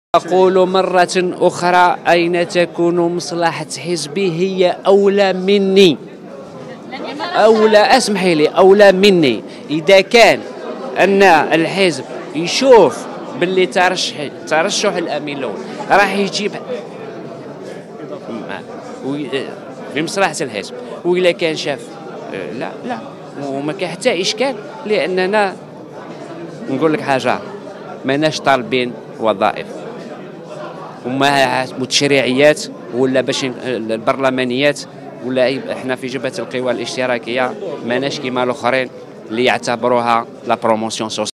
أقول مرة أخرى أين تكون مصلحة حزبي هي أولى مني، أولى، اسمحي لي، أولى مني. إذا كان أن الحزب يشوف باللي ترشح الأمين الأول راح يجيب في مصلحة الحزب، وإلا كان شاف لا وما كان حتى إشكال، لأننا نقول لك حاجة، ماناش طالبين وظائف وما متشريعيات ولا باش البرلمانيات، ولا احنا في جبهة القوى الاشتراكية ماناش كيما الاخرين اللي يعتبروها لا بروموسيون سوسيال.